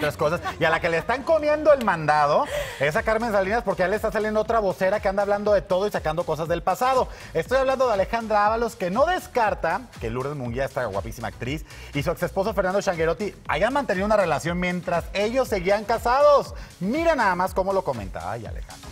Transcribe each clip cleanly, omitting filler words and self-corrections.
otras cosas. Y a la que le están comiendo el mandado es a Carmen Salinas, porque ya le está saliendo otra vocera que anda hablando de todo y sacando cosas del pasado. Estoy hablando de Alejandra Ábalos, que no descarta que Lourdes Munguía, esta guapísima actriz, y su exesposo Fernando Changuerotti hayan mantenido una relación mientras ellos seguían casados. Mira nada más cómo lo comenta. Ay, Alejandra.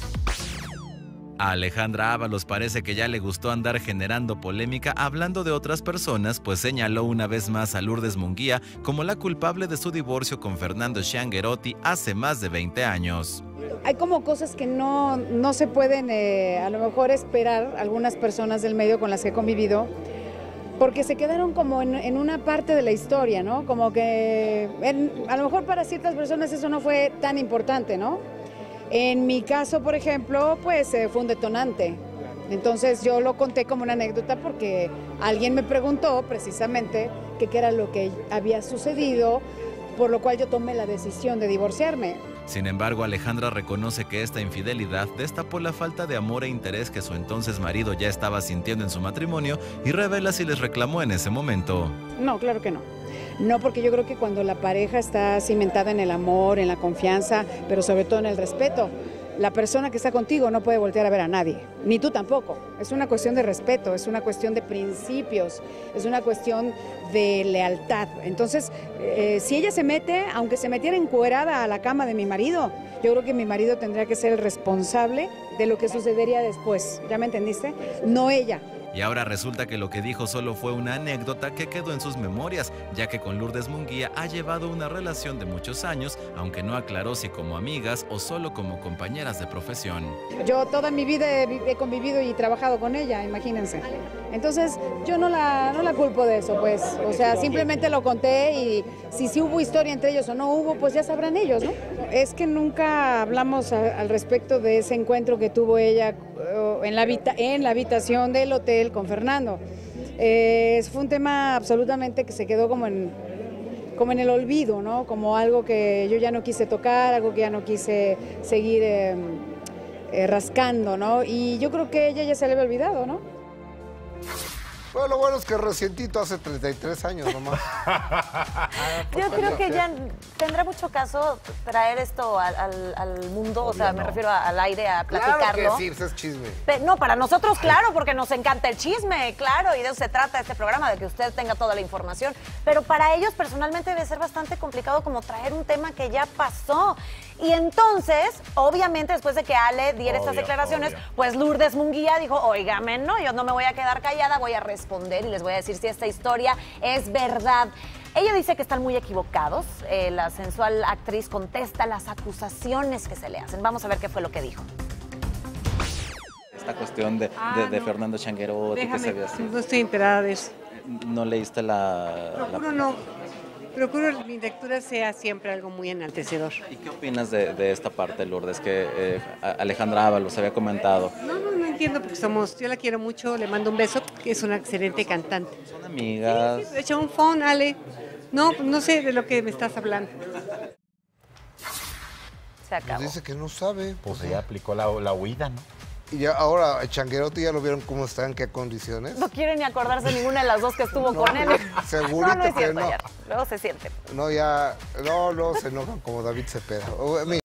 A Alejandra Ábalos parece que ya le gustó andar generando polémica hablando de otras personas, pues señaló una vez más a Lourdes Munguía como la culpable de su divorcio con Fernando Changuerotti hace más de 20 años. Hay como cosas que no se pueden a lo mejor esperar algunas personas del medio con las que he convivido, porque se quedaron como en una parte de la historia, ¿no? Como que a lo mejor para ciertas personas eso no fue tan importante, ¿no? En mi caso, por ejemplo, pues fue un detonante. Entonces yo lo conté como una anécdota porque alguien me preguntó precisamente qué era lo que había sucedido, por lo cual yo tomé la decisión de divorciarme. Sin embargo, Alejandra reconoce que esta infidelidad destapó la falta de amor e interés que su entonces marido ya estaba sintiendo en su matrimonio y revela si les reclamó en ese momento. No, claro que no. No, porque yo creo que cuando la pareja está cimentada en el amor, en la confianza, pero sobre todo en el respeto, la persona que está contigo no puede voltear a ver a nadie, ni tú tampoco. Es una cuestión de respeto, es una cuestión de principios, es una cuestión de lealtad. Entonces, si ella se mete, aunque se metiera encuerada a la cama de mi marido, yo creo que mi marido tendría que ser el responsable de lo que sucedería después. ¿Ya me entendiste? No ella. Y ahora resulta que lo que dijo solo fue una anécdota que quedó en sus memorias, ya que con Lourdes Munguía ha llevado una relación de muchos años, aunque no aclaró si como amigas o solo como compañeras de profesión. Yo toda mi vida he convivido y trabajado con ella, imagínense. Entonces yo no la culpo de eso, pues. O sea, simplemente lo conté y si hubo historia entre ellos o no hubo, pues ya sabrán ellos, ¿no? Es que nunca hablamos al respecto de ese encuentro que tuvo ella en la habitación del hotel con Fernando. Fue un tema absolutamente que se quedó como en el olvido, ¿no? Como algo que yo ya no quise tocar, algo que ya no quise seguir rascando, ¿no? Y yo creo que a ella ya se le había olvidado, ¿no? Bueno, lo bueno es que recientito, hace 33 años nomás. Yo creo que ya tendrá mucho caso traer esto al mundo, o sea, me refiero al aire, a platicarlo. Claro que sí, es chisme. No, para nosotros, claro, porque nos encanta el chisme, claro, y de eso se trata este programa, de que usted tenga toda la información. Pero para ellos, personalmente, debe ser bastante complicado como traer un tema que ya pasó. Y entonces, obviamente, después de que Ale diera estas declaraciones, pues Lourdes Munguía dijo, óigame, no, yo no me voy a quedar callada, voy a responder y les voy a decir si esta historia es verdad. Ella dice que están muy equivocados. La sensual actriz contesta las acusaciones que se le hacen. Vamos a ver qué fue lo que dijo. Esta cuestión de Fernando Changuerotti, que se ve así. No estoy enterada de eso. ¿No leíste Procuro que mi lectura sea siempre algo muy enaltecedor. ¿Y qué opinas de esta parte, Lourdes, que Alejandra Ábalos había comentado? No entiendo porque yo la quiero mucho, le mando un beso, que es una excelente cantante. Son amigas. Sí, echa un phone, Ale. No sé de lo que me estás hablando. Se acabó. Pues dice que no sabe. Pues ella aplicó la huida, ¿no? Y ya, ahora, Changuerotti, ¿ya lo vieron cómo está, en qué condiciones? No quiere ni acordarse de ninguna de las dos que estuvo con él. Segurito no es cierto, que no. ya. Luego se siente. No, se enojan como David Cepeda.